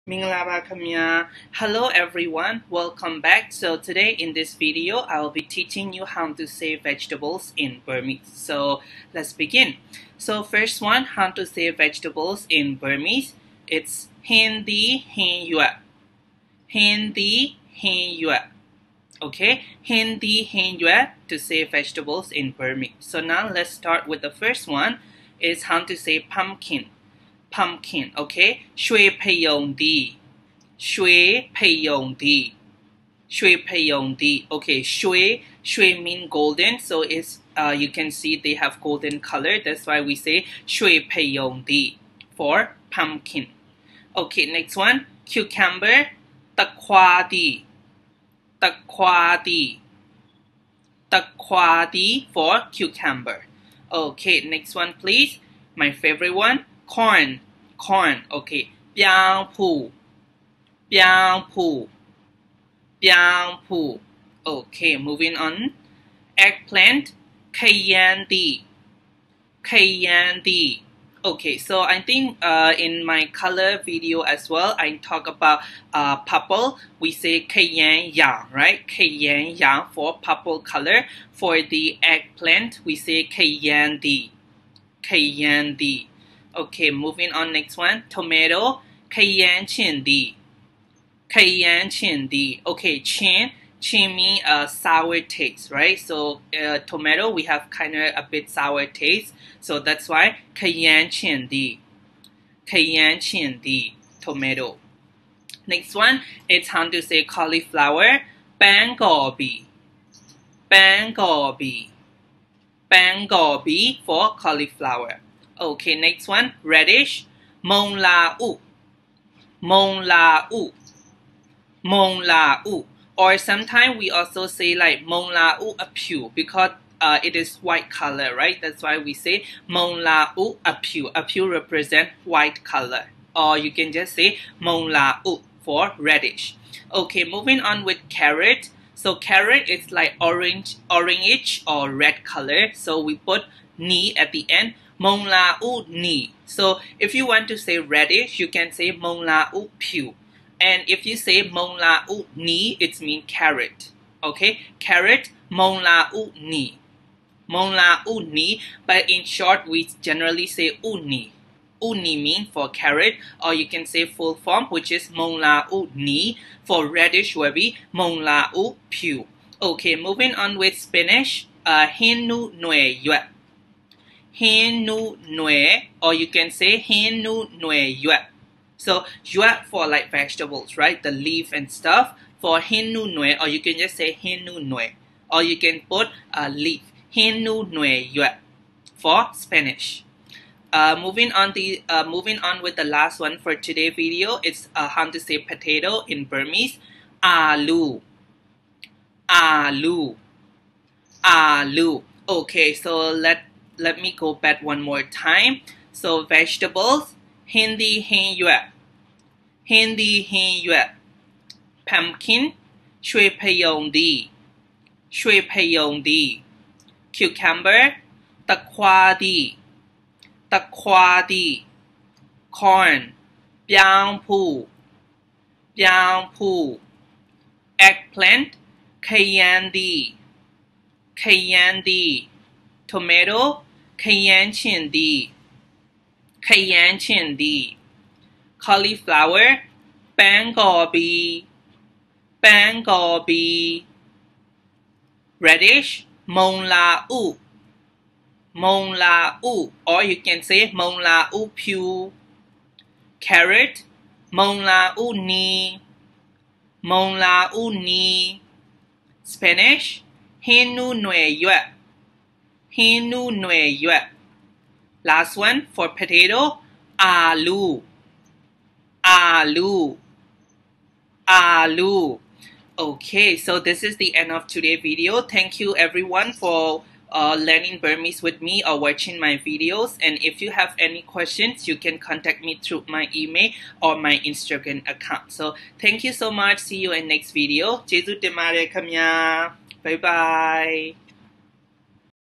Mingalaba Kamya. Hello everyone, welcome back. So today in this video, I will be teaching you how to say vegetables in Burmese. So let's begin. So first one, how to say vegetables in Burmese. It's Hindi Hin Yua. Hindi Hin Yua. Okay, Hindi Hin Yua to say vegetables in Burmese. So now let's start with the first one, is how to say pumpkin. Pumpkin, okay? Shui Peyong Di. Shui Peyong Di. Shui Peyong Di. Okay, Shui mean golden, so it's you can see they have golden color. That's why we say Shui Peyong Di for pumpkin. Okay, next one, cucumber. Takwa Di. Takwa Di. Takwa Di for cucumber. Okay, next one please. My favorite one, corn. Corn. Okay. Biang pu. Biang pu. Biang pu. Okay, moving on. Eggplant. Cayenne di. Cayenne di. Okay, so I think in my color video as well, I talk about purple. We say cayenne yang, right? Cayenne yang for purple color. For the eggplant, we say cayenne di. Cayenne di. Okay, moving on, next one. Tomato. Cayenne chin di. Cayenne chin di. Okay, chin means sour taste, right? So tomato, we have kind of a bit sour taste. So that's why cayenne chin di. Cayenne chin di. Tomato. Next one, it's how to say cauliflower. Banggobi. Banggobi. Banggobi for cauliflower. Okay, next one, radish. Mong la u. Mong la u. Mong la u. Or sometimes we also say like mong la u apiu because it is white color, right? That's why we say mong la u apiu. Apiu represent white color. Or you can just say mong la u for radish. Okay, moving on with carrot. So carrot is like orange or red color. So we put ni at the end. Mong la u ni. So if you want to say radish, you can say mong la u piu. And if you say mong la u ni, it means carrot. Okay, carrot, mong la u ni. Mong la u ni. But in short, we generally say uni. Uni mean for carrot, or you can say full form, which is mong la u ni. For radish will be mong la u piu. Okay, moving on with spinach. Hin nu nue yue. Hin nu nue, or you can say hin nu nue yue. So yue for like vegetables, right? The leaf and stuff. For hin nu nue, or you can just say hin nu nue, or you can put a leaf. Hin nu nue yue for spinach. Moving on with the last one for today's video. It's how to say potato in Burmese. Alu. Alu. Alu. Okay, so let me go back one more time. So vegetables, Hindi Hin Yue. Hindi Hin Yue. Pumpkin, Shui Peyong Di. Shui Peyong Di. Cucumber, Takwa Di. Takwa Di. Corn, Biang pu. Biang pu. Eggplant, Cayenne di. Cayenne di. Tomato, Cayenne chin di. Cayenne chin di. Cauliflower, Banggobi. Banggobi. Radish, mong la u. Mong la u. Or you can say mong la u piu. Carrot, mong la u ni. Mong la u ni. Spinach, hin nu nue yue. Hin nu nue yue. Last one for potato, alu. Alu. Alu. Okay, so this is the end of today's video. Thank you everyone for learning Burmese with me or watching my videos. And if you have any questions, you can contact me through my email or my Instagram account. So thank you so much. See you in next video. Jesu Temare Kamya. Bye bye.